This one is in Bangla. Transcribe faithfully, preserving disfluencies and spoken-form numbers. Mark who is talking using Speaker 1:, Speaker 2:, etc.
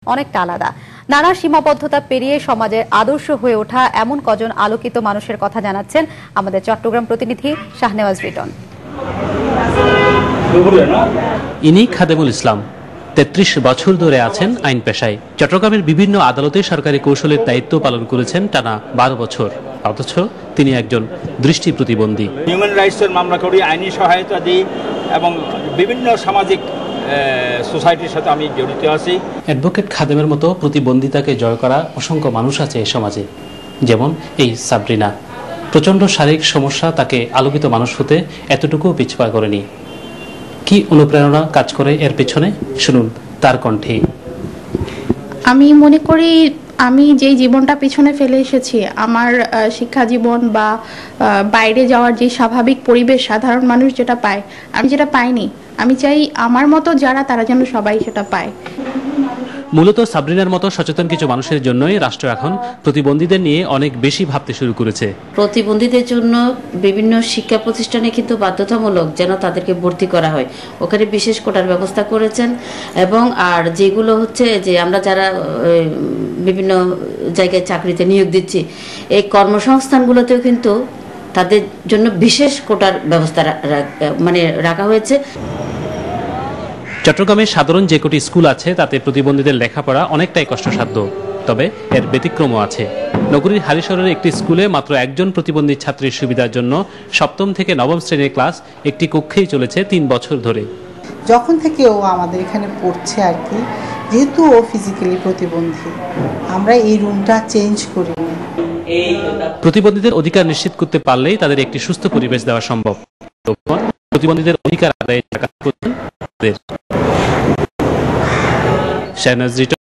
Speaker 1: অনেকটা আলাদা। নানা সীমাবদ্ধতা পেরিয়ে সমাজের আদর্শ হয়ে ওঠা এমন কজন আলোকিত মানুষের কথা জানাচ্ছেন আমাদের চট্টগ্রাম প্রতিনিধি শাহনেওয়াজ রিটন।
Speaker 2: ইনি খাদেমুল ইসলাম, তেত্রিশ বছর ধরে আছেন আইন পেশায়। চট্টগ্রামের বিভিন্ন আদালতে সরকারি কৌশলের দায়িত্ব পালন করেছেন টানা বারো বছর। অথচ তিনি একজন দৃষ্টি প্রতিবন্ধী।
Speaker 3: হিউম্যান রাইটসের মামলা করি, আইনি সহায়তা দিই এবং বিভিন্ন সামাজিক সোসাইটির সাথে আমি জড়িত আছি।
Speaker 2: অ্যাডভোকেট খাদেমের মতো প্রতিবন্ধিতাকে জয় করা অসংখ্য মানুষ আছে এই সমাজে, যেমন এই সাবরিনা। প্রচণ্ড শারীরিক সমস্যা তাকে আলোকিত মানুষ হতে এতটুকু পিছপা করেনি। কি অনুপ্রেরণা কাজ করে এর পেছনে, শুনুন তার কণ্ঠে।
Speaker 4: আমি মনে করি আমি যেই জীবনটা পিছনে ফেলে এসেছি, আমার শিক্ষা জীবন বা বাইরে যাওয়ার যে স্বাভাবিক পরিবেশ সাধারণ মানুষ যেটা পায়, আমি যেটা পাইনি, আমি চাই আমার মতো যারা তারা যেন সবাই সেটা পায়।
Speaker 2: মূলত সাবরিনার মতো সচেতন কিছু মানুষের জন্যই রাষ্ট্র এখন প্রতিবন্ধীদের নিয়ে অনেক বেশি ভাবতে শুরু করেছে।
Speaker 5: প্রতিবন্ধীদের জন্য বিভিন্ন শিক্ষা প্রতিষ্ঠানে কিন্তু বাধ্যতামূলক যেন তাদেরকে ভর্তি করা হয়, ওখানে বিশেষ কোটার ব্যবস্থা করেছেন। এবং আর যেগুলো হচ্ছে যে আমরা যারা বিভিন্ন জায়গায় চাকরিতে নিয়োগ দিচ্ছি, এই কর্মসংস্থানগুলোতেও কিন্তু তাদের জন্য বিশেষ কোটার ব্যবস্থা মানে রাখা হয়েছে।
Speaker 2: চট্টগ্রামে সাধারণ যে কটি স্কুল আছে তাতে প্রতিবন্ধীদের লেখাপড়া অনেকটাই কষ্টসাধ্য, তবে এর ব্যতিক্রমও আছে। নগরীর হালিশহরের একটি স্কুলে মাত্র একজন প্রতিবন্ধী ছাত্রীর সুবিধার জন্য সপ্তম থেকে নবম শ্রেণীর ক্লাস একটি কক্ষেই চলেছে তিন বছর ধরে।
Speaker 6: যখন থেকে ও আমাদের এখানে পড়ছে আর কি, যেহেতু ও ফিজিক্যালি প্রতিবন্ধী, আমরা এই রুমটা চেঞ্জ করি।
Speaker 2: প্রতিবন্ধীদের অধিকার নিশ্চিত করতে পারলেই তাদের একটি সুস্থ পরিবেশ দেওয়া সম্ভব। প্রতিবন্ধীদের অধিকার আদায়ে শাহনেওয়াজ রিটন।